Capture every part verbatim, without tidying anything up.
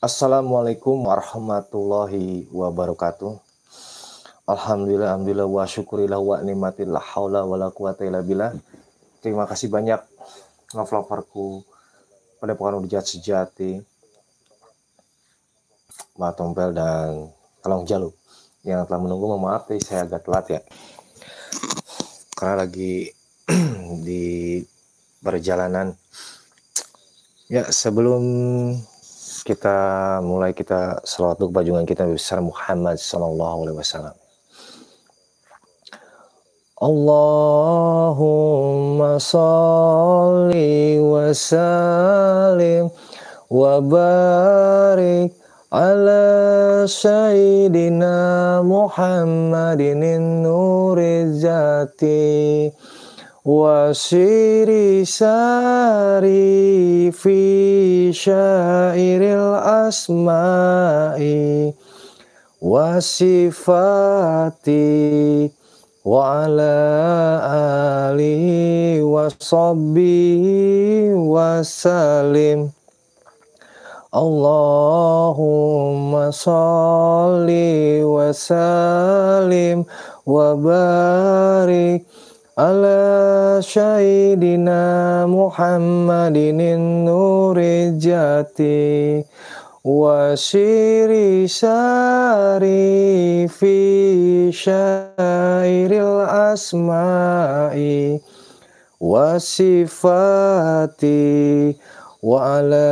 Assalamualaikum warahmatullahi wabarakatuh. Alhamdulillah, alhamdulillah wa syukurillah wa nikmatil la haula wala quwata illa billah. Terima kasih banyak ngevlogerku pada Padepokan Hujat Sejati, Mbak Tompel dan Kalong Jalu yang telah menunggu. Mohon maaf tadi saya agak telat ya, karena lagi di perjalanan. Ya, sebelum kita mulai, kita selawat kepada junjungan kita besar Muhammad sallallahu alaihi wasallam. Allahumma sholli wa sallim wa barik ala sayyidina Muhammadin nuriz zati wa siri sari fi syairil asma'i wa sifati wa ala alihi wa sahbihi wa salim. Allahumma sholli wa sallim wa barik ala sayyidina Muhammadin nuriz zati wa siri sari fi syairil asma'i wa sifati wa ala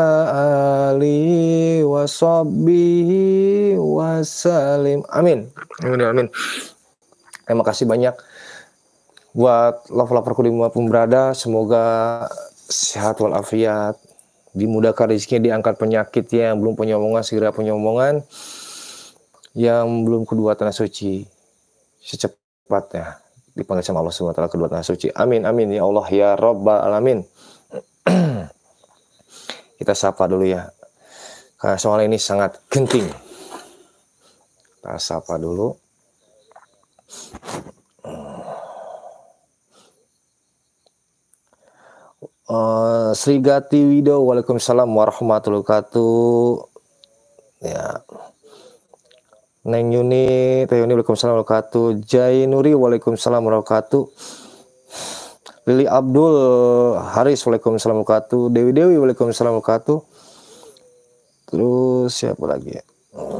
alihi wa sahbihi wa salim. Amin. Amin, amin. Terima kasih banyak buat love-loverku dimanapun berada. Semoga sehat walafiat, dimudahkan rezekinya, diangkat penyakitnya. Yang belum punya omongan segera punya omongan, yang belum kedua tanah suci secepatnya dipanggil sama Allah subhanahu wa taala kedua tanah suci. Amin, amin ya Allah ya Rabbal alamin. Kita sapa dulu ya, karena soal ini sangat genting. Kita sapa dulu. Uh, Sri Gati Wido, waalaikumsalam warahmatullahi wabarakatuh. Ya. Neng Yuni, Teh Yuni, waalaikumsalam warahmatullahi wabarakatuh. Jai Nuri, waalaikumsalam warahmatullahi wabarakatuh. Lili Abdul Haris, waalaikumsalam warahmatullahi wabarakatuh. Dewi Dewi, waalaikumsalam warahmatullahi wabarakatuh. Terus siapa lagi ya?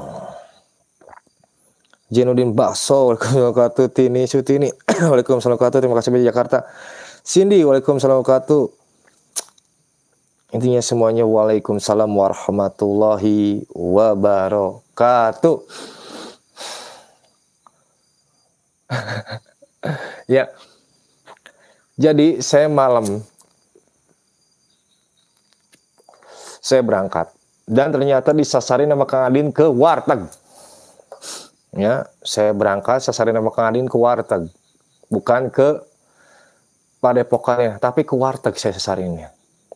Jenudin Bakso, waalaikumsalam warahmatullahi wabarakatuh. Tini Sutini, waalaikumsalam warahmatullahi wabarakatuh. Terima kasih banyak Jakarta. Cindy, waalaikumsalam warahmatullahi wabarakatuh. Intinya semuanya waalaikumsalam warahmatullahi wabarakatuh. Ya. Jadi saya malam saya berangkat dan ternyata disasarin sama Kang Adin ke warteg. Ya, saya berangkat sasarin sama Kang Adin ke warteg. Bukan ke Padepokannya, tapi ke warteg saya sasarinnya.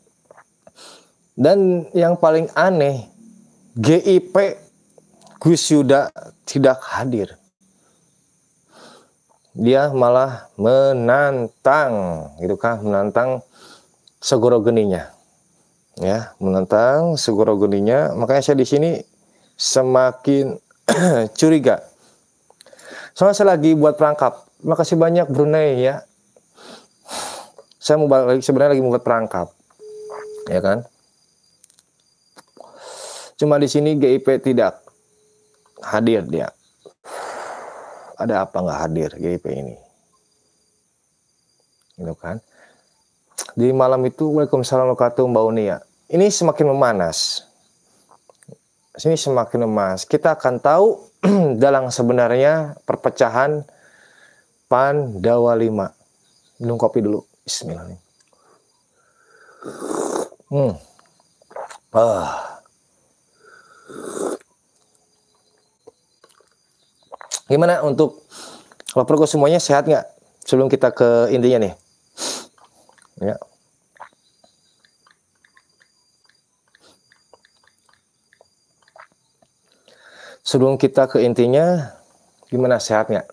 Dan yang paling aneh, G I P Gus Yuda tidak hadir. Dia malah menantang, gitu kan, menantang segoro geninya. Ya, menantang segoro geninya. Makanya saya di sini semakin curiga. Soalnya saya lagi buat perangkap. Makasih banyak Brunei ya. Saya mau balik, sebenarnya lagi membuat perangkap, ya kan? Cuma di sini G I P tidak hadir dia. Ada apa nggak hadir G I P ini? Gitu kan? Di malam itu, waalaikumsalam warahmatullahi wabarakatuh, Mbak Unia. Ini semakin memanas. Sini semakin memanas. Kita akan tahu dalang sebenarnya perpecahan Pandawa lima. Minum kopi dulu. Bismillahirrahmanirrahim. Hmm. Ah. Gimana untuk loverku semuanya, sehat nggak? Sebelum kita ke intinya nih. Ya. Sebelum kita ke intinya, gimana, sehat nggak?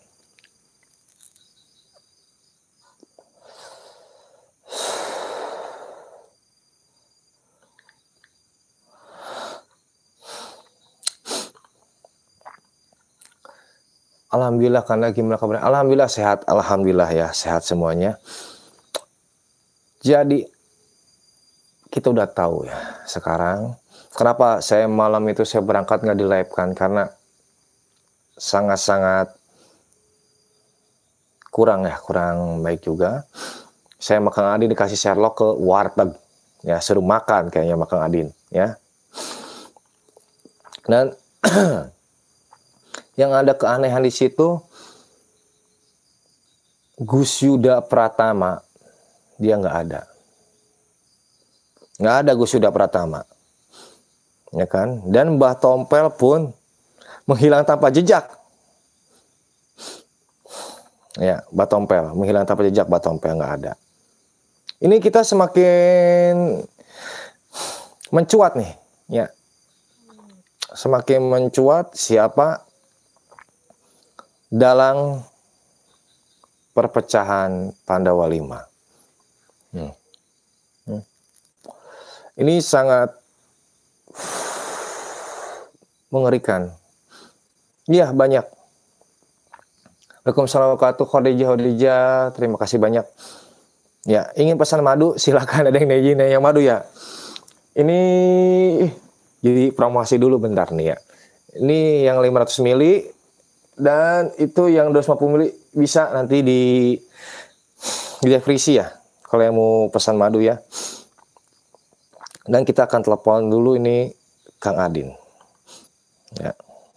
Alhamdulillah, karena gimana kabarnya? Alhamdulillah sehat, alhamdulillah ya, sehat semuanya. Jadi kita udah tahu ya sekarang kenapa saya malam itu saya berangkat nggak di live kan, karena sangat-sangat kurang ya, kurang baik juga. Saya sama Kang Adin dikasih Sherlock ke warteg ya, suruh makan kayaknya sama Kang Adin ya. Dan yang ada keanehan di situ, Gus Yuda Pratama dia nggak ada, nggak ada Gus Yuda Pratama, ya kan? Dan Mbah Tompel pun menghilang tanpa jejak, ya. Mbah Tompel menghilang tanpa jejak, Mbah Tompel nggak ada. Ini kita semakin mencuat nih, ya, semakin mencuat siapa dalang perpecahan Pandawa lima. Hmm. Hmm. Ini sangat mengerikan. Iya, banyak. Waalaikumsalam warahmatullahi wabarakatuh. Khadijah, Khadijah, terima kasih banyak. Ya, ingin pesan madu, silakan. Ada yang izin yang madu ya. Ini jadi promosi dulu bentar nih ya. Ini yang lima ratus mili dan itu yang dua ratus lima puluh mili bisa nanti di di free ya. Kalau yang mau pesan madu ya. Dan kita akan telepon dulu ini Kang Adin. Ya.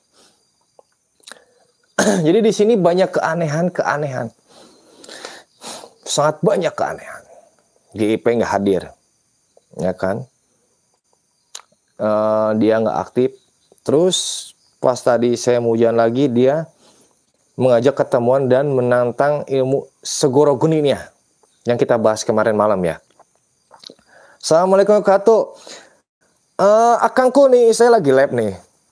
Jadi di sini banyak keanehan-keanehan. Sangat banyak keanehan. G I P nggak hadir. Ya kan? Uh, dia nggak aktif. Terus pas tadi saya mau hujan lagi, dia mengajak ketemuan dan menantang ilmu Segoro Guninya yang kita bahas kemarin malam ya. Assalamualaikum warahmatullahi wabarakatuh. Uh, akangku nih, saya lagi live nih.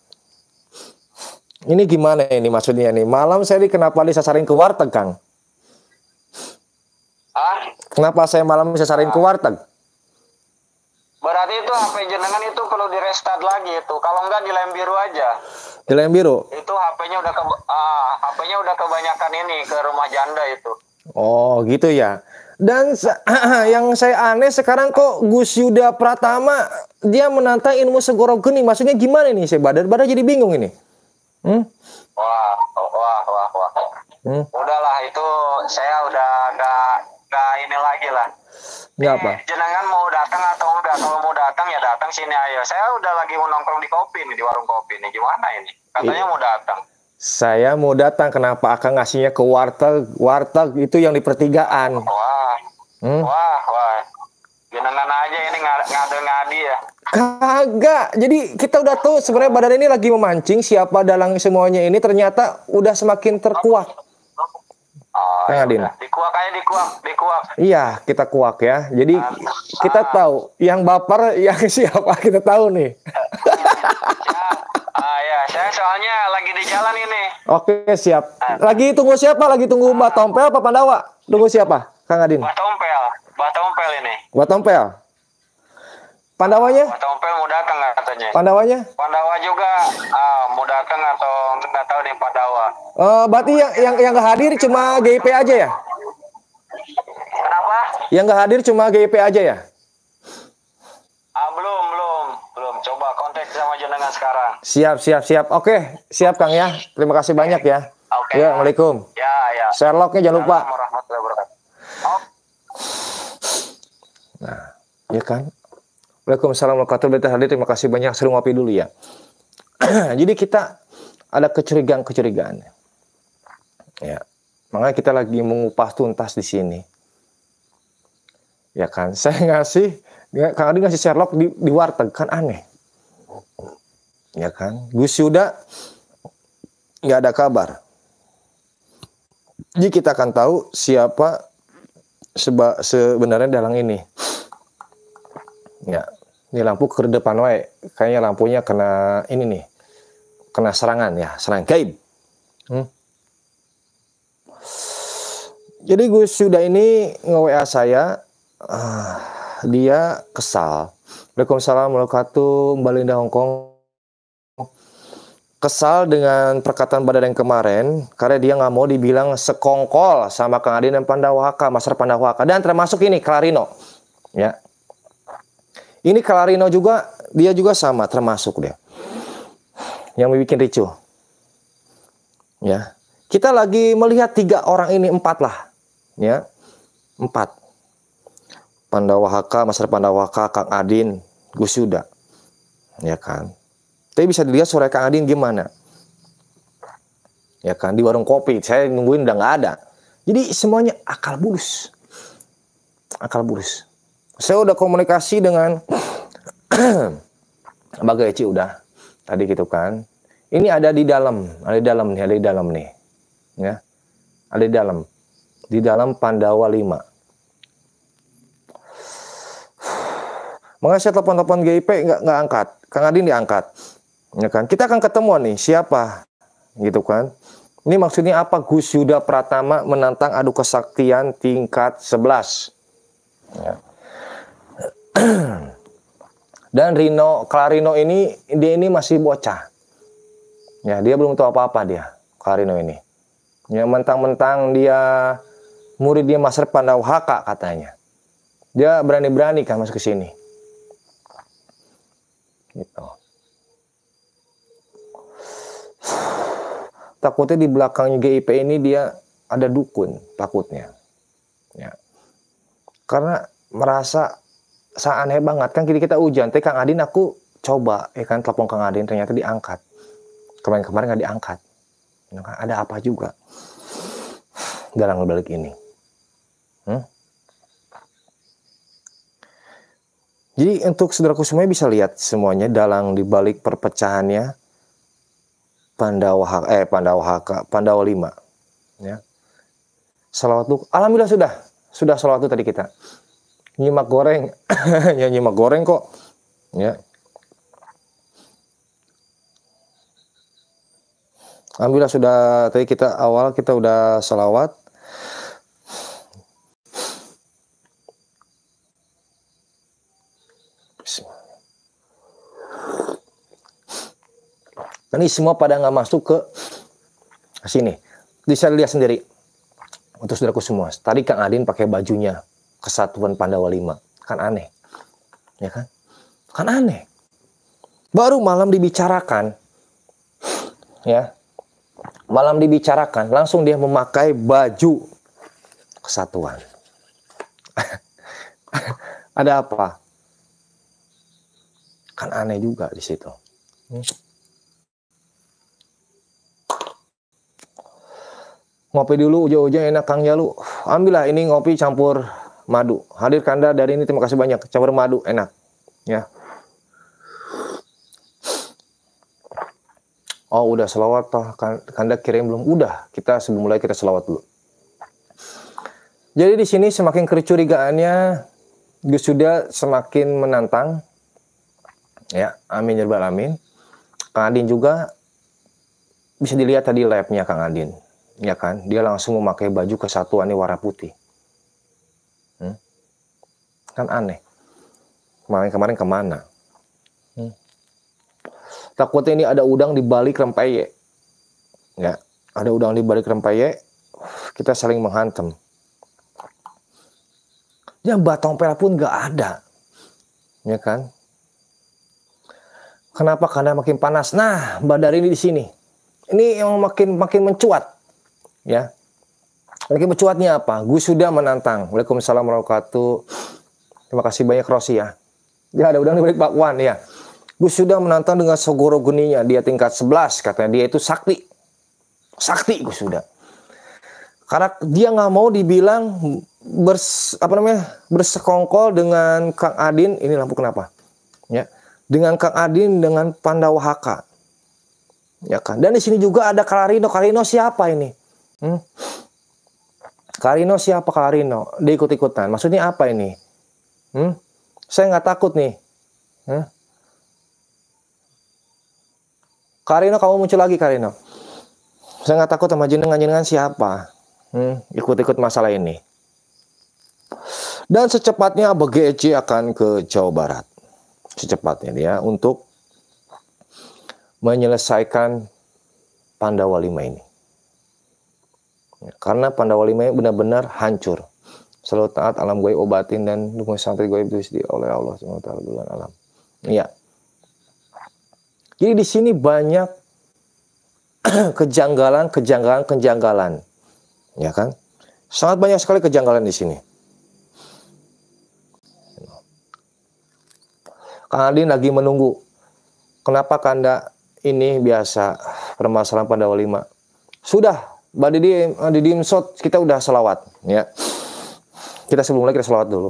Ini gimana ini maksudnya nih? Malam saya di kenapa disasarin ke warteg, Kang? Hah? Kenapa saya malam disasarin ke warteg? Berarti itu H P jenengan itu perlu di restart lagi itu. Kalau enggak di lem biru aja. Di lem biru? Itu H P-nya udah ke ah, H P-nya udah kebanyakan ini ke rumah janda itu. Oh, gitu ya. Dan yang saya aneh sekarang kok Gus Yuda Pratama dia menantang ilmu Segoro Geni. Maksudnya gimana nih? Saya badar-badar jadi bingung ini. Hmm? Wah, wah, wah, wah. Hmm? Udahlah itu saya udah nggak nggak ini lagi lah. Nggak apa? Jenengan mau datang atau enggak? Kalau mau datang ya datang sini ayo. Saya udah lagi mau nongkrong di kopi nih, di warung kopi nih. Gimana ini? Katanya Iya. mau datang. Saya mau datang, kenapa akan ngasihnya ke warteg? Warteg itu yang di pertigaan. Wah, Hmm? wah, wah. Jenengan aja ini ngade-ngadi ya. Kagak. Jadi kita udah tahu sebenarnya badan ini lagi memancing siapa dalang semuanya ini, ternyata udah semakin terkuak. Oh, Kang Adin. Dikuak aja, dikuak, dikuak. Iya, kita kuak ya. Jadi Ah, kita ah. tahu yang baper yang siapa kita tahu nih. Ya, ah ya, saya soalnya lagi di jalan ini. Oke, siap. Lagi tunggu siapa? Lagi tunggu Mbak Tompel apa Pandawa? Tunggu siapa? Kang Adin. Mbak Tompel, Mbak Tompel ini. Mbak Tompel. Pandawanya? Mbak Tompel mau datang nggak katanya? Pandawanya? Pandawa juga ah, mau datang atau nggak tahu nih Pandawa. Eh, berarti yang yang yang nggak hadir cuma G I P aja ya? Kenapa? Yang nggak hadir cuma G I P aja ya? Ah, belum, belum, belum. Coba kontak sama jenengan sekarang. Siap, siap, siap. Oke, siap Kang ya. Terima kasih banyak ya. Oke. Ya, Assalamualaikum. Ya, ya. Sherlocknya jangan lupa. Assalamualaikum warahmatullahi wabarakatuh. Oh. Nah, ya kan? Waalaikumsalam warahmatullahi wabarakatuh. Terima kasih banyak. Seru ngopi dulu ya. Jadi kita ada kecurigaan-kecurigaan. Ya, makanya kita lagi mengupas tuntas di sini. Ya kan? Saya ngasih, Kang Adi ngasih Sherlock di, di warteg, kan aneh. Ya kan? Gus Yuda nggak ada kabar. Jadi kita akan tahu siapa seba, sebenarnya dalang ini. Ya, ini lampu ke depan wae. Kayaknya lampunya kena ini nih. Kena serangan ya, serangan gaib. Hmm. Jadi Gus Yuda ini nge-W A saya, uh, dia kesal. Waalaikumsalam warahmatullahi wabarakatuh, Mbak Linda Hongkong. kesal dengan perkataan Badar yang kemarin karena dia nggak mau dibilang sekongkol sama Kang Adin dan Pandawa H K, Master Pandawa H K, dan termasuk ini Clarino, ya. Ini Clarino juga, dia juga sama, termasuk dia yang bikin ricuh, ya. Kita lagi melihat tiga orang ini, empat lah, ya, empat. Pandawa H K, Master Pandawa H K, Kang Adin, Gus Yuda, ya kan. Tapi bisa dilihat suara Kang Adin gimana, ya kan, di warung kopi. Saya nungguin udah nggak ada. Jadi semuanya akal bulus, akal bulus. Saya udah komunikasi dengan Mbak Eci udah tadi gitu kan. Ini ada di dalam, ada di dalam nih, ada di dalam nih, ya, ada di dalam, di dalam Pandawa lima. Makanya saya telepon-telepon G I P nggak nggak angkat, Kang Adin diangkat, ya kan. Kita akan ketemuan nih siapa, gitu kan. Ini maksudnya apa? Gus Yuda Pratama menantang adu kesaktian tingkat sebelas. Ya. Dan Rino, Clarino ini, dia ini masih bocah. Ya, dia belum tahu apa-apa dia, Clarino ini. Ya, mentang-mentang dia murid dia Master Pandawa H K katanya. Dia berani-berani kan masuk ke sini. Gitu. Takutnya di belakangnya G I P ini dia ada dukun, takutnya. Ya. Karena merasa saya aneh banget kan, kita kita hujan. Tapi Kang Adin aku coba, ya kan, telepon Kang Adin ternyata diangkat. Kemarin-kemarin nggak diangkat. Ya kan, ada apa juga dalam balik ini? Hmm? Jadi untuk saudaraku semuanya bisa lihat semuanya dalam dibalik perpecahannya Pandawa H K, eh Pandawa H K, Pandawa lima, ya. Salawat tuh, alhamdulillah sudah, sudah salawat tuh tadi kita. Nyimak goreng, ya nyimak goreng kok, ya. Alhamdulillah sudah, tadi kita awal kita udah salawat. Ini semua pada nggak masuk ke sini. Bisa lihat sendiri. Untuk saudaraku semua. Tadi Kang Adin pakai bajunya Kesatuan Pandawa lima. Kan aneh. Ya kan? Kan aneh. Baru malam dibicarakan. Ya. Malam dibicarakan. Langsung dia memakai baju Kesatuan. Ada apa? Kan aneh juga di situ. Hmm. Ngopi dulu, ujung-ujung enak Kang Jalu. Ambillah ini ngopi campur madu. Hadir Kanda dari ini, terima kasih banyak. Campur madu, enak. Ya. Oh udah selawat toh, Kanda kirim belum? Udah, kita sebelum mulai kita selawat dulu. Jadi di sini semakin kecurigaannya Gus Yuda semakin menantang. Ya, amin ya rabbal alamin. Kang Adin juga bisa dilihat tadi live-nya Kang Adin. Ya kan, dia langsung memakai baju Kesatuan warna putih. Hmm? Kan aneh. Kemarin-kemarin kemana? Hmm? Takutnya ini ada udang di balik rempeyek. Ya, ada udang di balik rempeyek. Kita saling menghantam. Ya, batang pera pun nggak ada. Ya kan? Kenapa? Karena makin panas. Nah, Badar ini di sini. Ini yang makin makin mencuat. Ya, lagi mencuatnya apa? Gus Yuda menantang. Waalaikumsalam warahmatullahi wabarakatuh. Terima kasih banyak Rosi ya. Dia ada udang di balik bakwan ya. Gus Yuda menantang dengan segoro geninya. Dia tingkat sebelas katanya. Dia itu sakti. Sakti Gus Yuda. Karena dia nggak mau dibilang bers, apa namanya, bersekongkol dengan Kang Adin. Ini lampu kenapa? Ya, dengan Kang Adin dengan Pandawa H K. Ya kan. Dan di sini juga ada Clarino. Clarino siapa ini? Hmm? Clarino siapa Clarino? Dia ikut-ikutan. Maksudnya apa ini? Hmm? Saya nggak takut nih. Hmm? Clarino kamu muncul lagi Clarino. Saya nggak takut sama jenengan-jenengan siapa? Hmm? Ikut-ikut masalah ini. Dan secepatnya Abah G C akan ke Jawa Barat. Secepatnya dia untuk menyelesaikan Pandawa lima ini. Karena Pandawa lima ini benar-benar hancur. Selalu taat alam gaib obatin dan dukung sampai gaib itu oleh Allah subhanahu wa taala bulan alam. Iya. Jadi di sini banyak kejanggalan, kejanggalan, kejanggalan. Ya kan? Sangat banyak sekali kejanggalan di sini. Kang Adin lagi menunggu. Kenapa Kanda ini biasa permasalahan Pandawa lima? Sudah, Badi di Dimsot kita udah selawat, ya. Kita sebelum lagi kita selawat dulu.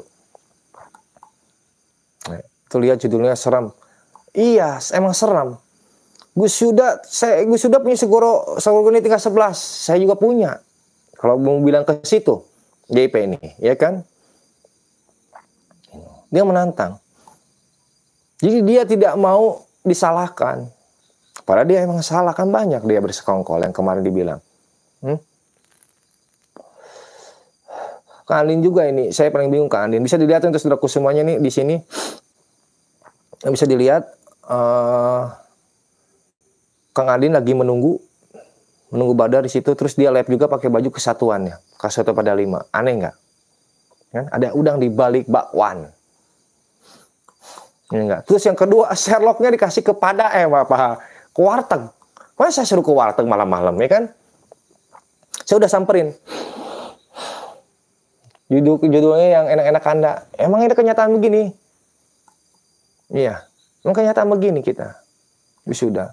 Nah, tuh lihat judulnya seram. Iya, emang seram. Gus Yuda, saya Gus Yuda punya Segoro, Segoro ini tingkat sebelas. Saya juga punya. Kalau mau bilang ke situ, G I P ini, ya kan? Dia menantang. Jadi dia tidak mau disalahkan. Padahal dia emang salah, kan banyak dia bersekongkol yang kemarin dibilang. Hmm? Kang Andin juga ini, saya paling bingung Kang Andin. Bisa dilihat untuk saudaraku semuanya nih di sini. Bisa dilihat uh, Kang Andin lagi menunggu menunggu Badar di situ, terus dia live juga pakai baju kesatuannya, Kesatuan pada lima. Aneh nggak? Kan? Ada udang di balik bakwan. Ini enggak. Terus yang kedua, Sherlocknya dikasih kepada eh apa? Ke warteg. Masa saya suruh ke warteg malam-malam, ya kan? Saya udah samperin. Judul judulnya yang enak-enak Anda. Emang ini kenyataan begini? Iya. Emang kenyataan begini kita. Sudah.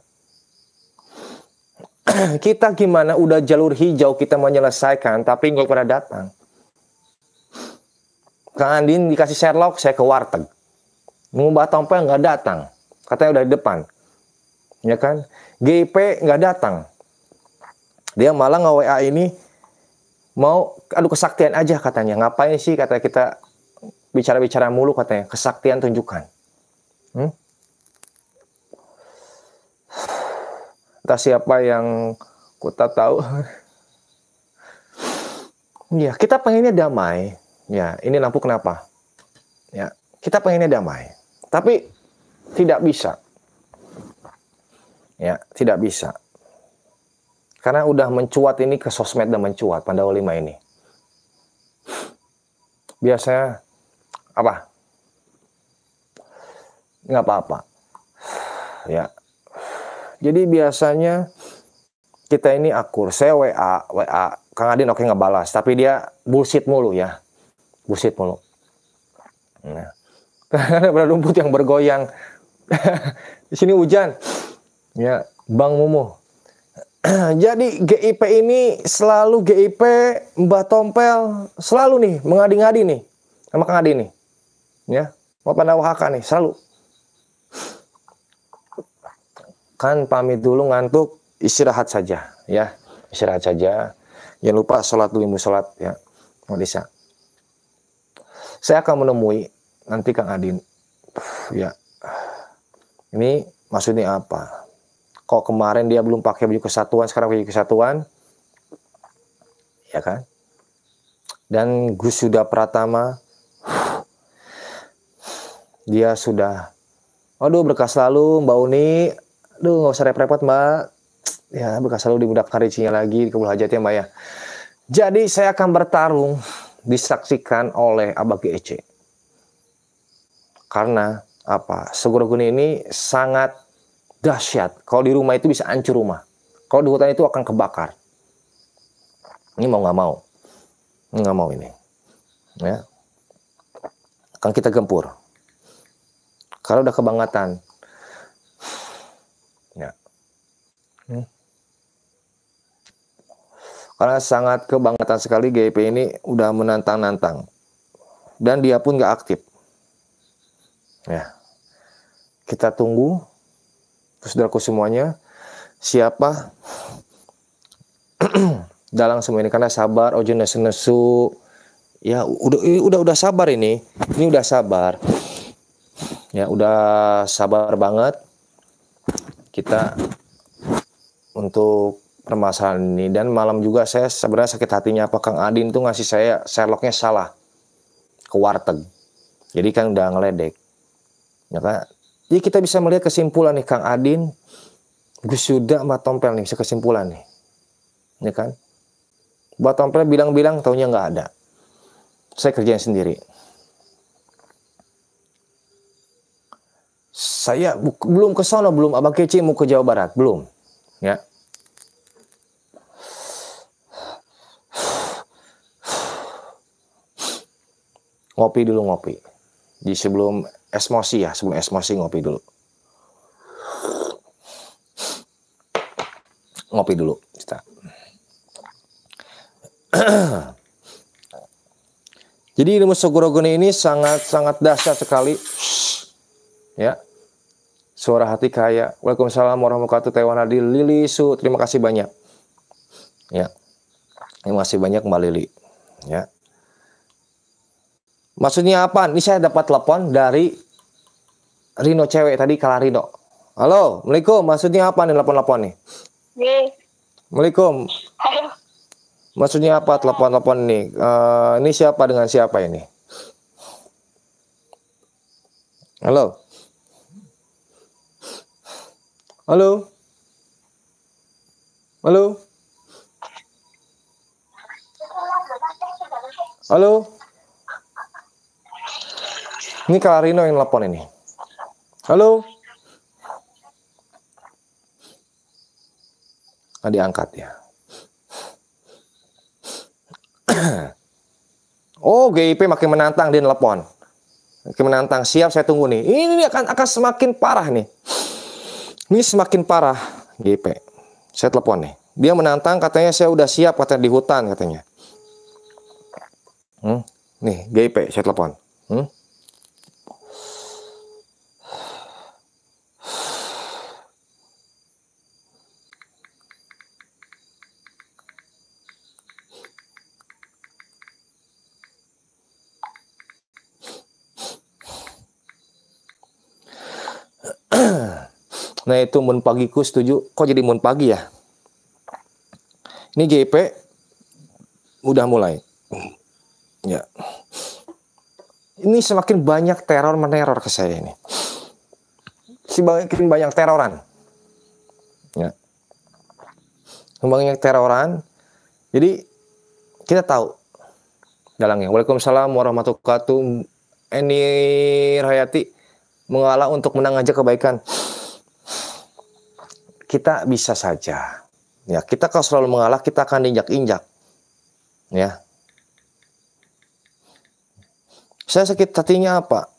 Kita gimana udah jalur hijau kita menyelesaikan tapi nggak pernah datang. Kang Andin dikasih Sherlock, saya ke warteg. Mengubah tompel nggak datang. Katanya udah di depan. Ya kan? G I P nggak datang. Dia malah nge-W A ini mau adu kesaktian aja katanya. Ngapain sih kata kita bicara-bicara mulu katanya. Kesaktian tunjukkan. Hmm? Entah siapa yang kita tahu. Ya, kita pengennya damai. Ya, ini lampu kenapa? Ya, kita pengennya damai. Tapi tidak bisa. Ya, tidak bisa. Karena udah mencuat ini ke sosmed dan mencuat Pandawa lima ini. Biasanya apa? Nggak apa-apa. Ya. Jadi biasanya kita ini akur. Saya W A, W A. Kang Adin oke nggak balas. Tapi dia bullshit mulu ya. Bullshit mulu. Nah. Karena ada rumput yang bergoyang. Di sini hujan. Ya, Bang Mumu. Jadi G I P ini selalu G I P Mbah Tompel selalu nih mengadi-ngadi nih sama Kang Adi nih. Ya, mau Pandawa H K nih selalu. Kan pamit dulu ngantuk, istirahat saja ya. Istirahat saja. Jangan lupa sholat dulu musolat ya. Mau bisa. Saya akan menemui nanti Kang Adin. Ya. Ini maksudnya apa? Kok kemarin dia belum pakai baju kesatuan, sekarang pakai kesatuan? Ya kan? Dan Gus Yuda Pratama, dia sudah, aduh berkah selalu Mbak Uni, aduh nggak usah repot-repot Mbak. Ya berkah selalu di budak karicinya lagi, di Kabul Hajat ya Mbak ya. Jadi saya akan bertarung, disaksikan oleh Abah G E C. Karena apa? Segoro Guni ini sangat dahsyat. Kalau di rumah itu bisa hancur rumah. Kalau di hutan itu akan kebakar. Ini mau nggak mau, nggak mau ini. Ya, akan kita gempur. Kalau udah kebangatan, ya. Hmm. Karena sangat kebangatan sekali G I P ini udah menantang-nantang. Dan dia pun nggak aktif. Ya, kita tunggu, saudaraku semuanya, siapa dalam semua ini karena sabar, ojo nesu-nesu, ya udah udah udah sabar ini, ini udah sabar, ya udah sabar banget kita untuk permasalahan ini. Dan malam juga saya sebenarnya sakit hatinya apa Kang Adin tuh ngasih saya Sherlocknya salah ke warteg, jadi kan udah ngeledek. Ya kan? Jadi kita bisa melihat kesimpulan nih Kang Adin Gus Yuda sama Tompel nih, kesimpulan nih. Ya kan? Buat Tompel bilang-bilang taunya nggak ada. Saya kerjain sendiri. Saya belum ke sana, belum Abang Kece mau ke Jawa Barat, belum. Ya. Ngopi dulu, ngopi. Di sebelum esmosi ya, sebelum esmosi ngopi dulu. Ngopi dulu, kita. Jadi ilmu Sogorogoni ini sangat-sangat dahsyat sekali. Ya. Suara hati kaya. Waalaikumsalam warahmatullahi wabarakatuh. Lili Su, terima kasih banyak. Ya. Terima kasih banyak Mbak Lili. Ya. Maksudnya apa? Ini saya dapat telepon dari Rino cewek tadi, Kala Rino. Halo, Assalamualaikum. Maksudnya apa nih telepon-telepon nih? Nih. Assalamualaikum. Ayo. Maksudnya apa telepon-telepon ini? Uh, ini siapa dengan siapa ini? Halo. Halo. Halo. Halo. Ini Kak Rino yang telepon ini. Halo. Nggak diangkat ya. Oh, G I P makin menantang dia telepon. Makin menantang. Siap, saya tunggu nih. Ini, ini akan akan semakin parah nih. Ini semakin parah, G I P. Saya telepon nih. Dia menantang, katanya saya udah siap, katanya di hutan katanya. Hmm? Nih, G I P, saya telepon. Hmm? Nah itu mun pagiku setuju. Kok jadi mun pagi ya? Ini G I P udah mulai. Ya. Ini semakin banyak teror meneror ke saya ini. Semakin banyak teroran. Ya. Semakin banyak teroran. Jadi kita tahu dalangnya. Waalaikumsalam warahmatullahi wabarakatuh. Eni Rahayati mengalah untuk menang aja kebaikan. Kita bisa saja, ya kita kalau selalu mengalah kita akan diinjak-injak, ya. Saya sakit hatinya apa?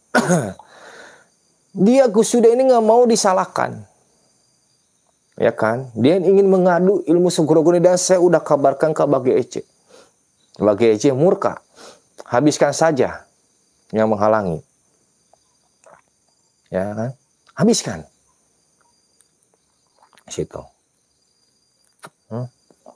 Dia Gus Yuda ini nggak mau disalahkan, ya kan? Dia ingin mengadu ilmu Sogorogoni dan saya udah kabarkan ke Abang G E C. Abang G E C murka, habiskan saja yang menghalangi, ya kan? Habiskan. Situ. Hmm.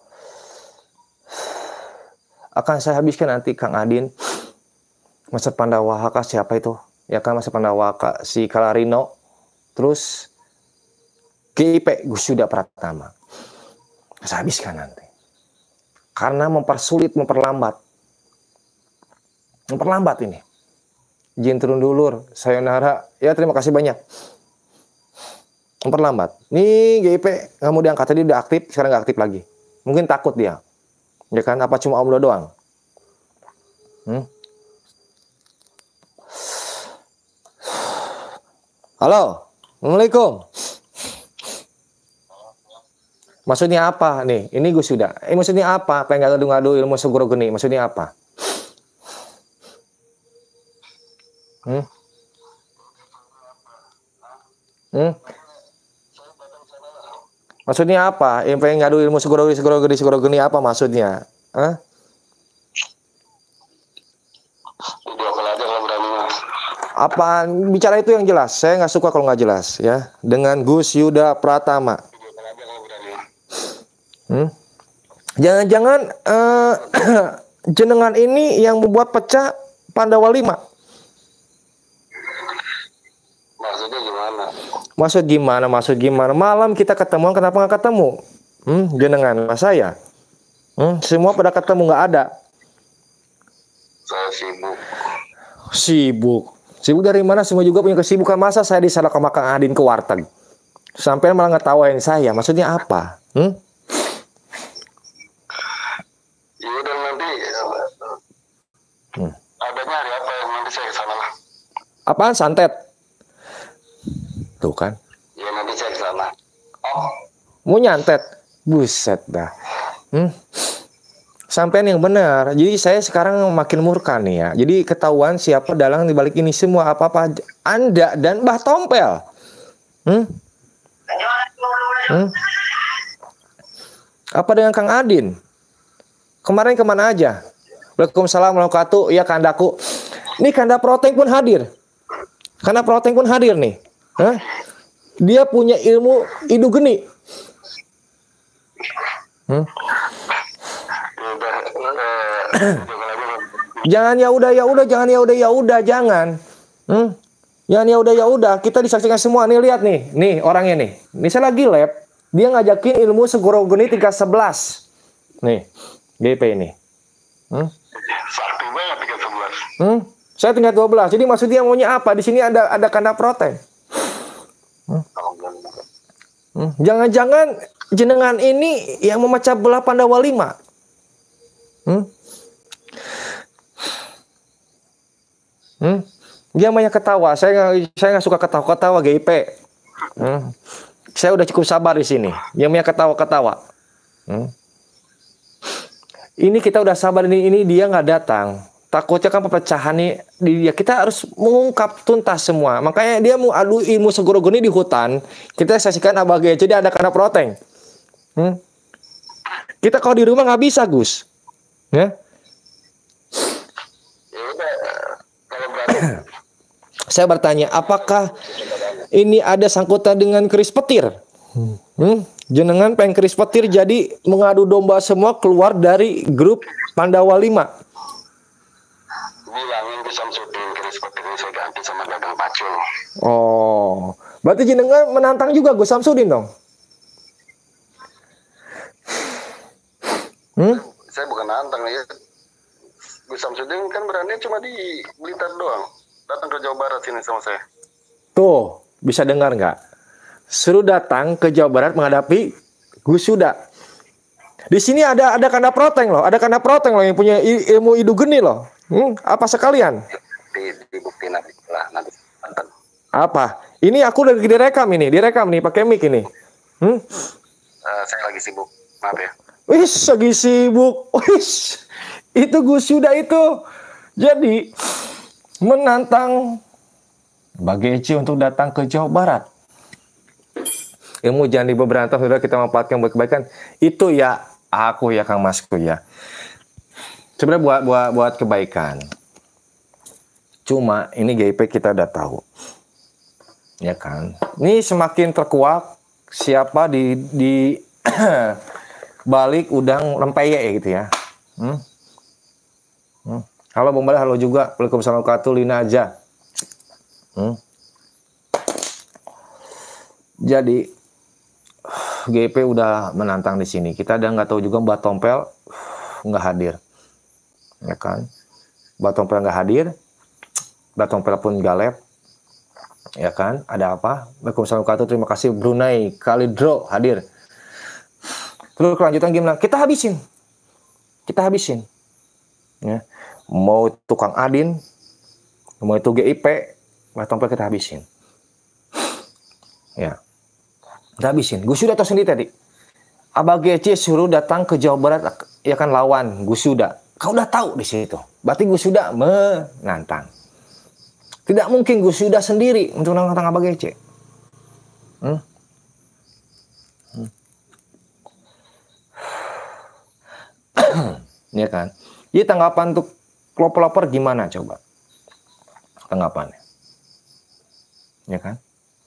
Akan saya habiskan nanti Kang Adin, Mas Pandawaka siapa itu? Ya kan Mas Pandawaka si Kalarino, terus G I P Gus Yuda Pratama. Saya habiskan nanti. Karena mempersulit, memperlambat. Memperlambat ini. Jin turun dulur, sayonara. Ya terima kasih banyak. Memperlambat. Nih G I P nggak mau diangkat, tadi udah aktif, sekarang nggak aktif lagi. Mungkin takut dia, ya kan? Apa cuma Allah doang? Hmm? Halo, Assalamualaikum. Maksudnya apa nih? Ini Gus Yuda. Eh maksudnya apa? Pengen ngadu-ngadu ilmu Sogorogoni. Maksudnya apa? Hmm? Hmm? Maksudnya apa? Yang pengen ngadu ilmu Sogorogoni, Sogorogoni, Sogorogoni apa maksudnya? Hah? Apa bicara itu yang jelas? Saya nggak suka kalau nggak jelas ya. Dengan Gus Yuda Pratama. Hmm? Jangan-jangan uh, jenengan ini yang membuat pecah Pandawa lima. Maksudnya gimana? Maksud gimana? Maksud gimana? Malam kita ketemu, kenapa nggak ketemu? Hmm, jenengan mas saya. Hmm, semua pada ketemu nggak ada. Saya sibuk. Sibuk. Sibuk dari mana? Semua juga punya kesibukan. Masa saya disalah sama Kang Adin ke warteg? Sampai malah ngetawain saya. Maksudnya apa? Hmm? Ya udah nanti hmm. adanya hari apa yang nanti saya kesana lah. Apaan santet? Tuh kan? Ya nanti saya kesana. Oh. Mau nyantet? Buset dah. Hmm? Sampean yang benar. Jadi saya sekarang makin murka nih ya. Jadi ketahuan siapa dalang di balik ini semua, apa-apa Anda dan Mbah Tompel. Hmm? Hmm? Apa dengan Kang Adin? Kemarin kemana aja? Waalaikumsalam warahmatullahi wabarakatuh. Ya Kandaku. Nih Kanda Proteng pun hadir. Kanda Proteng pun hadir nih. Hah? Dia punya ilmu idu geni. Hmm? Jangan ya udah ya udah jangan ya udah ya udah jangan. Hmm? Jangan ya udah ya udah kita disaksikan semua nih, lihat nih. Nih orangnya nih. Ini saya lagi lab, dia ngajakin ilmu segoro geni tingkat sebelas. Nih, G P ini. Hmm? Sakti banget tingkat sebelas. Hmm? Saya tingkat dua belas. Jadi maksud dia maunya apa? Di sini ada ada Kanda Proteng. Hmm? Hmm? Jangan-jangan jenengan ini yang memecah belah Pandawa lima. Hmm? Hmm? Dia banyak ketawa. Saya nggak saya nggak suka ketawa-ketawa G I P. Hmm? Saya udah cukup sabar di sini. Dia banyak ketawa-ketawa. Hmm? Ini kita udah sabar ini ini dia nggak datang. Takutnya kan perpecahan nih dia. Kita harus mengungkap tuntas semua. Makanya dia mau adu ilmu segoro geni di hutan. Kita saksikan Abah G C dia ada Kanda Proteng. Hmm? Kita kalau di rumah nggak bisa Gus. Ya? Saya bertanya, apakah ini ada sangkutan dengan keris petir? Hmm? Jenengan pengen keris petir jadi mengadu domba semua keluar dari grup Pandawa lima. Bilangin ke Samsudin keris petir ini saya ganti sama Dagang Pacul. Oh, berarti jenengan menantang juga Gus Samsudin dong? Hmm? Saya bukan nantang ya. Gus Samsudin kan berani cuma di Blitar doang. Datang ke Jawa Barat sini sama saya. Tuh, bisa dengar nggak? Suruh datang ke Jawa Barat menghadapi Gus Yuda. Di sini ada ada Kanda Proteng loh, ada Kanda Proteng loh yang punya ilmu idu geni loh. Hmm, apa sekalian? Di, dibuktiin nanti lah nanti. Apa? Ini aku lagi direkam ini, direkam nih pakai mic ini. Hmm? Uh, saya lagi sibuk, maaf ya. Wis, lagi sibuk. Wis, itu Gus Yuda itu. Jadi menantang Bageci untuk datang ke Jawa Barat. Ilmu jangan diberantas, sudah kita manfaatkan buat kebaikan. Itu ya aku ya Kang Masku ya. Sebenarnya buat buat buat kebaikan. Cuma ini G I P kita udah tahu. Ya kan? Ini semakin terkuak siapa di di balik udang lempeye gitu ya. Hmm? Hmm. Halo Bung Bala, halo juga. Waalaikumsalam warahmatullahi wabarakatuh, Lina aja. Hmm. Jadi G P udah menantang di sini. Kita udah nggak tahu juga Mbah Tompel nggak hadir, ya kan? Mbah Tompel nggak hadir, Mbah Tompel pun galep, ya kan? Ada apa? Waalaikumsalam warahmatullahi wabarakatuh. Terima kasih Brunei Kalidro hadir. Terus kelanjutan gimana? Kita habisin, kita habisin. Ya. Mau tukang Adin, mau itu G I P, Mbah Tompel kita habisin. Ya, kita habisin. Gus Yuda tahu sendiri tadi. Abah G C suruh datang ke Jawa Barat, ya kan lawan Gus Yuda. Kau udah tahu di situ. Berarti Gus Yuda menantang. Tidak mungkin Gus Yuda sendiri untuk menantang Abah G C. Hmm? Hmm. Ya kan. Jadi tanggapan untuk pelopor gimana coba? Tanggapannya. Ya kan?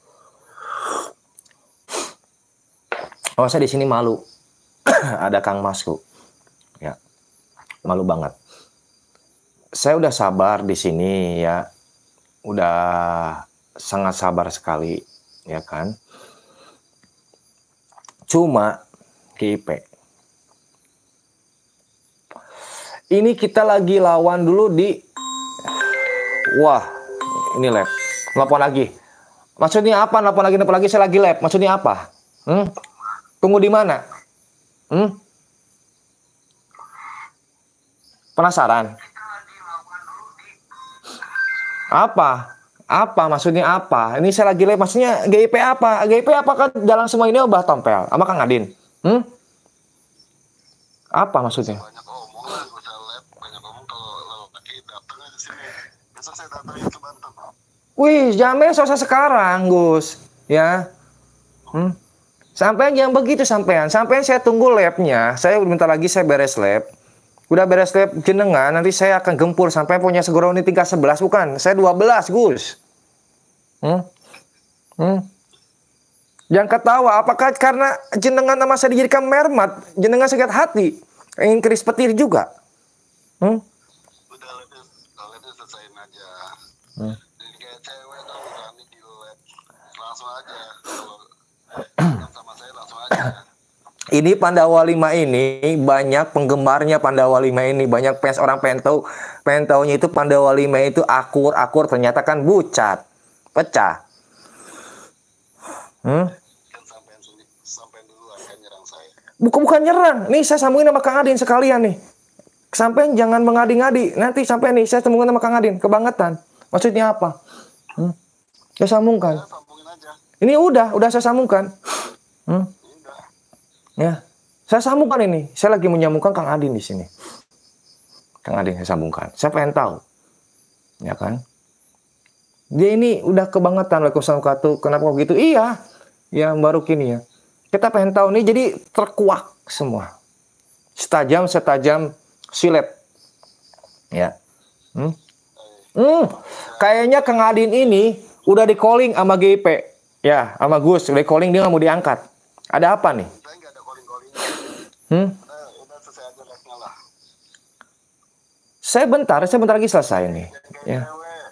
Oh, saya di sini malu. Ada Kang Masku. Ya. Malu banget. Saya udah sabar di sini ya. Udah sangat sabar sekali, ya kan? Cuma G I P. Ini kita lagi lawan dulu di, wah, ini lab, telepon lagi, Maksudnya apa? Nelfon lagi, nelfon lagi, saya lagi lab. Maksudnya apa? Hmm? Tunggu di mana? Hmm? Penasaran? Apa? Apa? Maksudnya apa? Ini saya lagi lab. Maksudnya G I P apa? G I P apa kan dalam semua ini Mbah Tompel sama Kang Adin? Hmm? Apa maksudnya? Banyak omong lah, gue lab. Banyak omong kalau lagi datang aja sini. Besok saya datang ke Banten. Wih, jangan besok sekarang, Gus. Ya. Hmm? Sampai yang begitu sampean. Sampean saya tunggu labnya. Saya bentar lagi saya beres lab. Udah beres lab jenengan, nanti saya akan gempur sampai punya segoroni tingkat sebelas bukan. Saya dua belas, Gus. Hmm? Hmm? Jangan ketawa. Apakah karena jenengan nama saya dijadikan mermat, jenengan sakit hati, ingin keris petir juga? Hmm? Udah labnya, labnya selesaiin aja. Hmm. Cewek dong, berani di lab. Langsung aja. Kalau sama saya langsung aja. Ini Pandawa lima ini banyak penggemarnya Pandawa lima ini. Banyak fans orang pengen tahu, pengen taunya itu Pandawa lima itu akur-akur ternyata kan bucat. Pecah. Hmm? Kan sampean sampean dulu akan nyerang saya. Bukan bukan nyerang. Nih saya sambungin sama Kang Adin sekalian nih. Sampean jangan mengadi-ngadi. Nanti sampean nih saya sambungin sama Kang Adin, kebangetan. Maksudnya apa? Hmm? Saya sambungkan. Ya, sambungin aja. Ini udah, udah saya sambungkan. Hmm? Ya, saya sambungkan ini. Saya lagi menyambungkan Kang Adin di sini. Kang Adin saya sambungkan. Saya pengen tahu, ya kan? Dia ini udah kebangetan. Waalaikumsalam warahmatullahi wabarakatuh. Kenapa kok gitu? Iya, ya baru kini ya. Kita pengen tahu nih. Jadi terkuak semua. Setajam setajam silet. Ya. Hmm? Hmm, kayaknya Kang Adin ini udah di calling sama G I P. Ya, sama Gus. Udah di calling, dia nggak mau diangkat. Ada apa nih? Saya nggak ada calling-calling. Hmm? Udah, udah selesai aja live-nya lah. Saya bentar, saya bentar lagi selesai nih. Ya.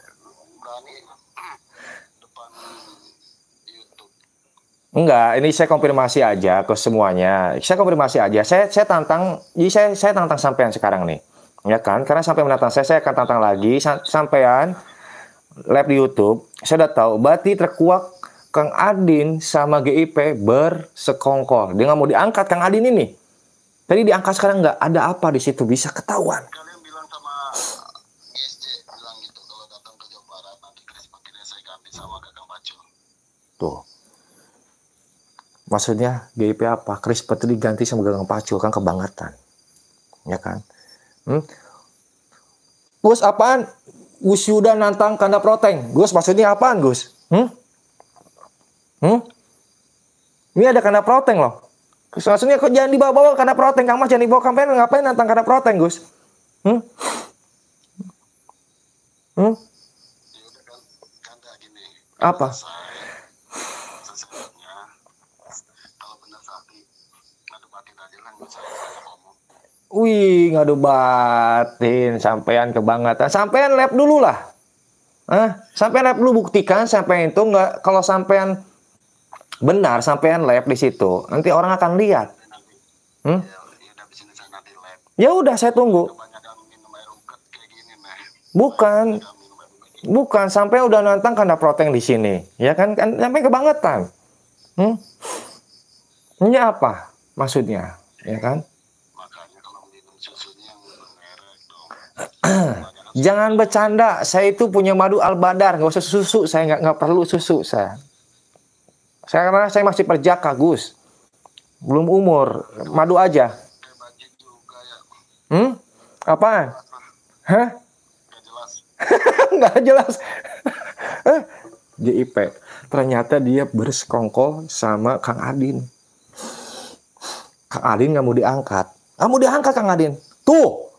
Enggak, ini saya konfirmasi aja ke semuanya. Saya konfirmasi aja. Saya saya tantang, jadi saya saya tantang sampean sekarang nih. Ya kan? Karena sampai menantang saya, saya akan tantang lagi sampean live di YouTube. Saya udah tahu, berarti terkuak Kang Adin sama G I P bersekongkol. Dia nggak mau diangkat Kang Adin ini. Tadi diangkat sekarang nggak. Ada apa di situ? Bisa ketahuan. Kalian bilang sama G S J bilang gitu kalau datang ke Jawa Barat nanti keris petirnya saya ganti sama Kakang Pacul. Tuh. Maksudnya G I P apa? Keris petir diganti sama Kakang Pacul kan kebangetan. Ya kan? Hmm? Gus apaan? Gus Yuda nantang kanda proteng. Gus maksudnya apaan Gus? Hmm? Hmm? Ini ada kanda proteng loh. Maksudnya kok jangan dibawa-bawa kanda proteng. Kang Mas jangan dibawa kampanye. Ngapain nantang kanda proteng Gus? Hmm? Hmm? Apa? Wih, ngadu batin, sampean kebangetan. Sampean lab dulu lah. Hah? Sampean lab dulu, buktikan sampean itu nggak, kalau sampean benar sampean lab di situ, nanti orang akan lihat. Hmm? Ya udah, saya tunggu. Bukan. Bukan, sampai udah nantang kanda proteng di sini. Ya kan, kan sampai kebangetan. Hmm? Ini apa maksudnya? Ya kan? Jangan bercanda, saya itu punya madu Al-Badar, nggak usah susu, saya nggak nggak perlu susu saya. Saya karena saya masih perjaka Gus, belum umur, madu aja. Hmm? Apaan? Hah? Nggak jelas. G I P, ternyata dia bersekongkol sama Kang Adin. Kang Adin nggak mau diangkat, nggak mau diangkat Kang Adin. Tuh.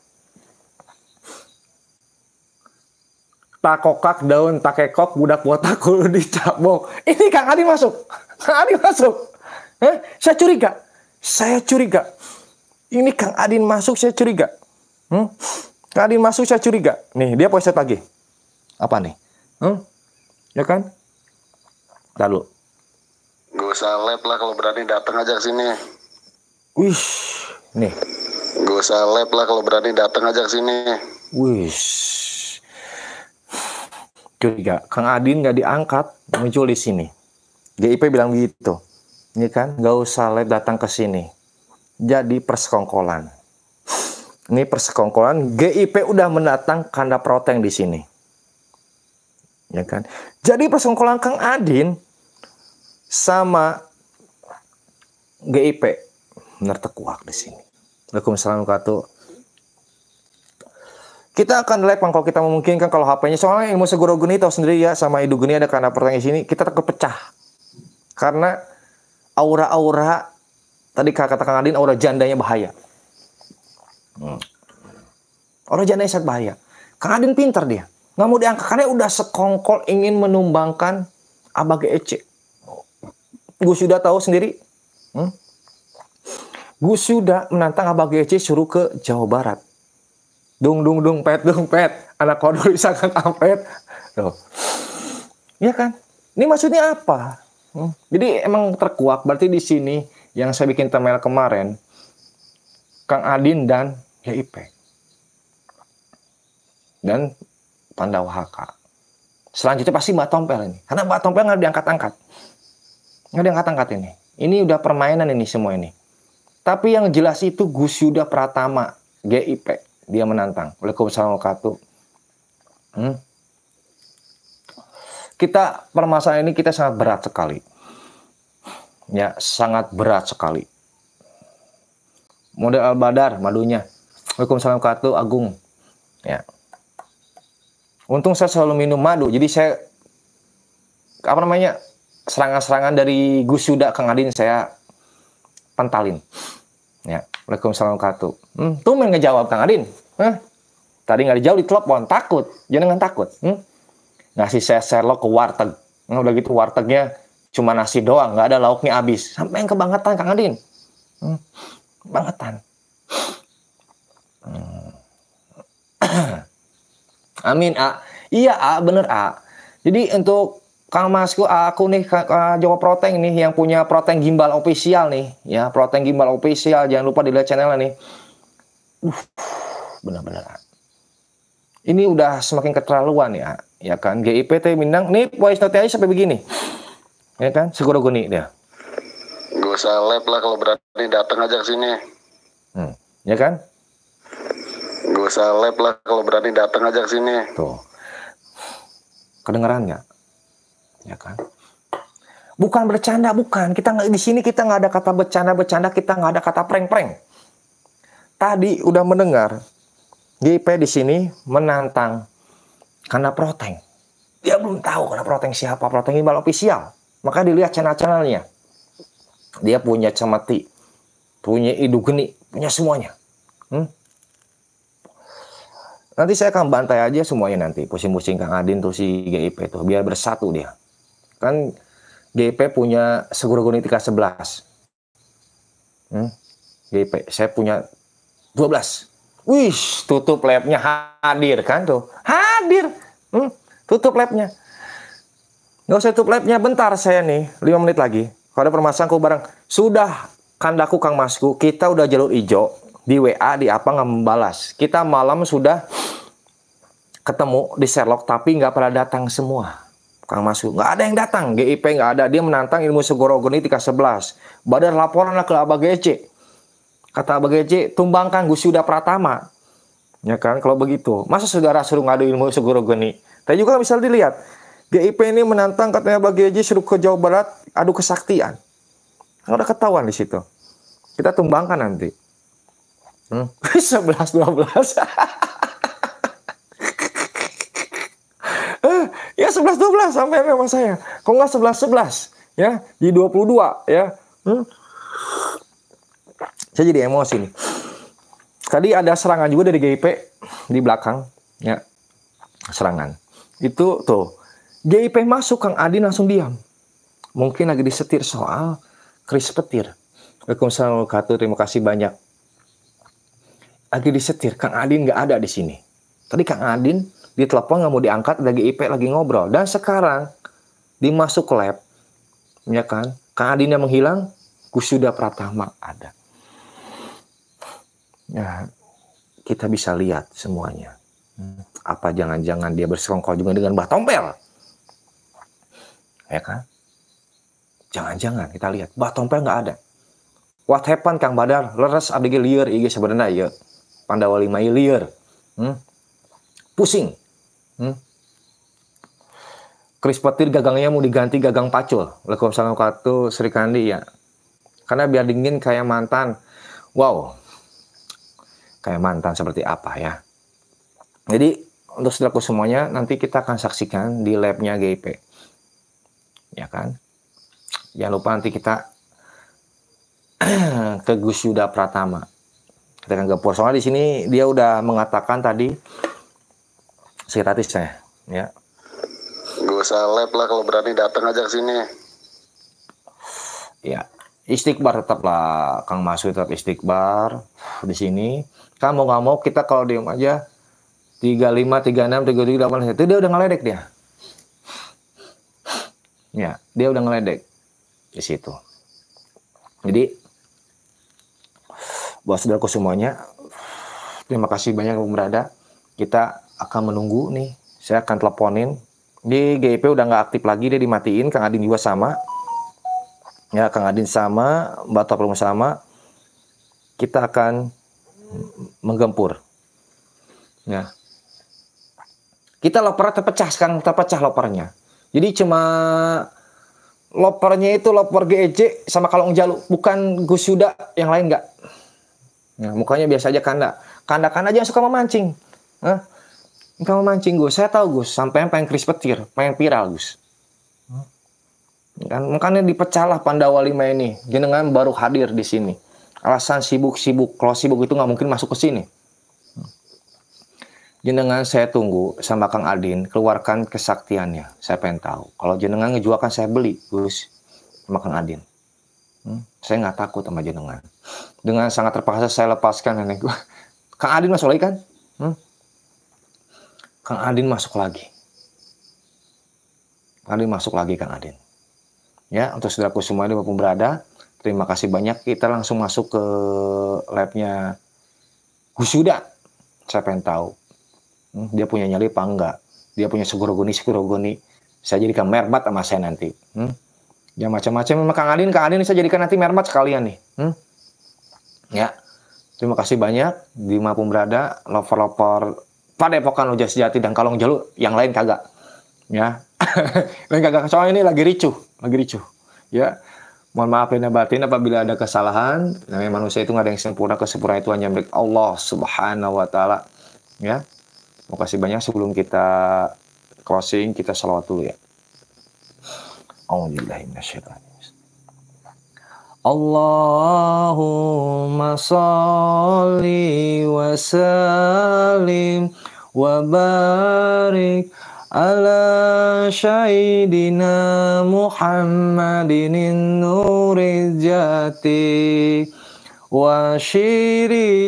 Takokak daun takekok budak botak kudu dicabok. Ini Kang Adin masuk. Kang Adin masuk. Eh, saya curiga. Saya curiga. Ini Kang Adin masuk, saya curiga. Hmm? Kang Adin masuk, saya curiga. Nih, dia poset lagi. Apa nih? Hmm? Ya kan? Lalu. Gak usah lab lah, kalau berani datang aja ke sini. Wih, nih. Gak usah lab lah, kalau berani datang aja ke sini. Wih. curiga. Kang Adin nggak diangkat, muncul di sini. G I P bilang begitu. Ini kan, nggak usah live datang ke sini. Jadi persekongkolan. Ini persekongkolan. G I P udah mendatang kanda proteng di sini. Ya kan? Jadi persekongkolan Kang Adin sama G I P benar tekuak di sini. Waalaikumsalam warahmatullahi wabarakatuh. Kita akan live kalau kita memungkinkan, kalau H P-nya, soalnya ilmu segoro geni tahu sendiri ya, sama Idu Geni ada kanda proteng di sini, kita kepecah. Karena aura-aura tadi kata Kang Adin, aura jandanya bahaya. Hmm. Aura jandanya sangat bahaya. Kang Adin pintar dia. Nggak mau diangkat karena udah sekongkol ingin menumbangkan Abah G E C. Gus Yuda tahu sendiri. Hmm? Gus Yuda menantang Abah G E C suruh ke Jawa Barat. Dung dung dung pet dung pet. Anak kodok disangka kampet. Tuh. Iya kan? Ini maksudnya apa? Hmm? Jadi emang terkuak. Berarti di sini yang saya bikin thumbnail kemarin, Kang Adin dan G I P. Dan Pandawa H K. Selanjutnya pasti Mbak Tompel ini. Karena Mbak Tompel nggak diangkat-angkat. Nggak diangkat-angkat ini. Ini udah permainan ini semua ini. Tapi yang jelas itu Gus Yuda Pratama, G I P. Dia menantang. Waalaikumsalam warahmatullahi wabarakatuh. Hmm? Kita, permasalahan ini kita sangat berat sekali. Ya, sangat berat sekali. Model Al-Badar, madunya. Waalaikumsalam warahmatullahi wabarakatuh, Agung. Ya. Untung saya selalu minum madu, jadi saya apa namanya serangan-serangan dari Gus Yuda Kang Adin saya pantalin. Ya, Waalaikumsalam warahmatullahi wabarakatuh. Hmm, tuh main ngejawab Kang Adin. Hah? Tadi nggak dijawab di telepon, takut, jangan takut. Hmm? Ngasih saya Sherlock ke warteg. Nah, udah gitu wartegnya cuma nasi doang, nggak ada lauknya habis. Sampai yang kebangetan Kang Adin. Hmm, bangetan. Hmm. Amin, A. Iya, A, bener, A. Jadi untuk Kang Masku, aku nih, Jawa Proteng nih, yang punya Proteng Gimbal Official nih, ya, Proteng Gimbal Official, jangan lupa dilihat channelnya nih. Uh, bener-bener, A. Ini udah semakin keterlaluan ya, ya kan? G I P T Minang, nih voice note aja sampai begini. Ya kan? Segoro gini dia. Gak usah lab lah, kalau berani datang aja ke sini. Hmm, ya kan? Gak usah lab lah, kalau berani datang aja ke sini. Tuh. Kedengeran nggak? Ya kan? Bukan bercanda, bukan. Kita nggak di sini, kita nggak ada kata bercanda-bercanda, kita nggak ada kata prank-prank. Tadi udah mendengar G I P di sini menantang karena Proteng. Dia belum tahu karena Proteng siapa, Proteng Gimbal Official. Maka dilihat channel-channelnya. Dia punya Cemeti, punya Idu Geni, punya semuanya. Hmm? Nanti saya akan bantai aja semuanya nanti. Pusing-pusing Kang Adin tuh si G I P tuh. Biar bersatu dia. Kan G I P punya Segoro Geni tiga sebelas. Hmm? G I P. Saya punya dua belas. Wih, tutup labnya hadir kan tuh. Hadir. Hmm? Tutup labnya. Nggak usah tutup labnya. Bentar saya nih. lima menit lagi. Kalau ada permasalahan aku bareng. Sudah kandaku Kang Masku. Kita udah jalur hijau. Di W A, di apa nggak membalas. Kita malam sudah ketemu di Sherlock, tapi nggak pada datang semua. Kang Masku, nggak ada yang datang. G I P nggak ada. Dia menantang ilmu Segoro Geni tiga sebelas. Badar laporan ke Abah G E C. Kata Abah G E C, tumbangkan Gus Yuda Pratama. Ya kan, kalau begitu. Masa saudara suruh ngadu ilmu Segoro Geni? Tapi juga bisa dilihat. G I P ini menantang katanya Abah G E C suruh ke Jawa Barat adu kesaktian. Nggak ada ketahuan di situ. Kita tumbangkan nanti. Hmm? sebelas dua belas. Ya sebelas dua belas sampai memang saya. Kok nggak sebelas sebelas ya di dua puluh dua ya. Hmm? Saya jadi emosi nih. Tadi ada serangan juga dari G I P di belakang ya. Serangan. Itu tuh G I P masuk, Kang Adin langsung diam. Mungkin lagi disetir soal keris petir. Waalaikumsalam warahmatullahi wabarakatuh. Terima kasih banyak. Lagi disetir, Kang Adin nggak ada di sini. Tadi Kang Adin ditelepon nggak mau diangkat, ada G I P lagi ngobrol. Dan sekarang dimasuk ke lab, ya kan? Kang Adinnya menghilang, Gus Yuda Pratama ada. Ya, kita bisa lihat semuanya. Apa jangan-jangan dia bersekongkol juga dengan Mbah Tompel? Ya kan? Jangan-jangan kita lihat Mbah Tompel nggak ada. What happened Kang Badar? Leres abdi lieur ieu sebenarnya ya. Pandawa lima lieur. Hmm? Pusing. Hmm? Kris petir gagangnya mau diganti gagang pacul. Waalaikumsalam warahmatullahi Sri Kandi ya. Karena biar dingin kayak mantan. Wow. Kayak mantan seperti apa ya. Jadi untuk saudaraku semuanya nanti kita akan saksikan di labnya G I P. Ya kan? Jangan lupa nanti kita ke Gus Yuda Pratama. Kita akan gepur. Soalnya di sini dia udah mengatakan tadi psikiatris saya, ya. Gak usah lab lah, kalau berani datang aja ke sini. Ya, istighbar tetaplah, Kang Masud tetap istighbar di sini. Kan mau nggak mau kita kalau diem aja tiga puluh lima, tiga puluh enam, tiga puluh tujuh, delapan puluh satu, dia udah ngeledek dia. Ya, dia udah ngeledek di situ. Jadi buat saudaraku semuanya, terima kasih banyak yang berada. Kita akan menunggu nih. Saya akan teleponin. Di G I P udah nggak aktif lagi, dia dimatiin. Kang Adin juga sama. Ya, Kang Adin sama, Mbak Toplum sama. Kita akan menggempur. Ya. Kita loper terpecah sekarang, terpecah lopernya. Jadi cuma lopernya itu loper G E J sama Kalong Jalu, bukan Gus Yuda, yang lain nggak. Ya, mukanya biasa aja Kanda. Kanda-kanda aja yang suka memancing. Hah? Kamu mancing Gus, saya tahu Gus, sampai pengen kris petir, pengen viral Gus. Kan makanya dipecahlah Pandawa lima ini. Jenengan baru hadir di sini. Alasan sibuk-sibuk, kalau sibuk itu nggak mungkin masuk ke sini. Jenengan saya tunggu sama Kang Adin, keluarkan kesaktiannya. Saya pengen tahu. Kalau jenengan ngejualkan saya beli Gus sama Kang Adin. Hmm? Saya nggak takut sama jenengan. Dengan sangat terpaksa saya lepaskan nenek gue. Kang Adin masuk lagi kan? Hmm? Kang Adin masuk lagi. Kang Adin masuk lagi Kang Adin. Ya, untuk saudaraku semua dimanapun berada, terima kasih banyak. Kita langsung masuk ke labnya Gus Yuda. Saya pengen tahu. Hmm, dia punya nyali apa enggak? Dia punya segorogoni, segorogoni. Saya jadikan mermat sama saya nanti. Hmm? Ya macam-macam sama Kang Adin. Kang Adin saya jadikan nanti mermat sekalian nih. Hmm? Ya, terima kasih banyak. Dimanapun berada, lover-lover Padepokan Loja Sejati dan Kalong Jalu, yang lain kagak. Ya. Lain kagak, soalnya ini lagi ricuh, lagi ricuh. Ya. Mohon maaf lahir batin apabila ada kesalahan. Namanya manusia itu nggak ada yang sempurna, kesempurnaan itu hanya milik Allah Subhanahu wa taala. Ya. Terima kasih banyak. Sebelum kita closing, kita shalawat dulu ya. A'udzubillahi minasyaitonir rajim. Allahumma sholli wa sallim wa barik ala syahidina Muhammadin nuril jati wa syiri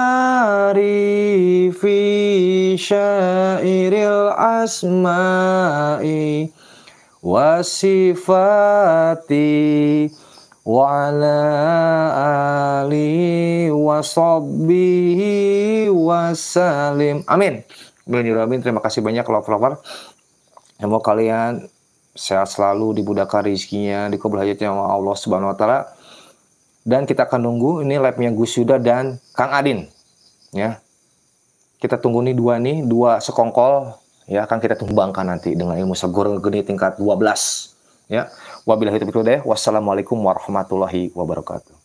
sari fi syairil asma'i wa sifati wa ala alihi wa sahbihi wa salim. Amin. Amin. Terima kasih banyak lover-lover. Semoga kalian sehat selalu, dimudahkan rezekinya, dikabul hajatnya sama Allah Subhanahu wa taala. Dan kita akan nunggu ini labnya Gus Yuda dan Kang Adin. Ya. Kita tunggu nih dua nih, dua sekongkol ya, akan kita tumbangkan nanti dengan ilmu segorogeni tingkat dua belas. Ya. Wabillahi taufiq wal hidayah. Wassalamualaikum warahmatullahi wabarakatuh.